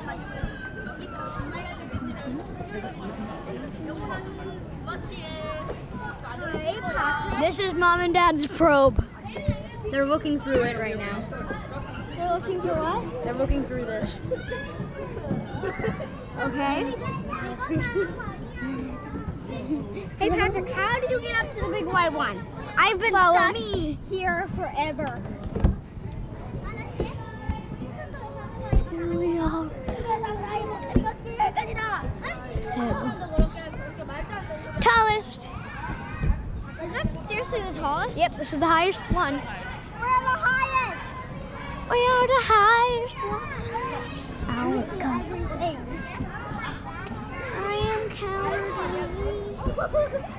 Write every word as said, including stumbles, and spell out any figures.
This is Mom and Dad's probe. They're looking through it right now. They're looking for what? They're looking through this. Okay. Hey Patrick, how did you get up to the big white one? I've been Follow stuck me. here forever. Here we are. Tallest. Is that seriously the tallest? Yep, this is the highest one. We're the highest. We are the highest one. Ow, come. Everything. I am counting.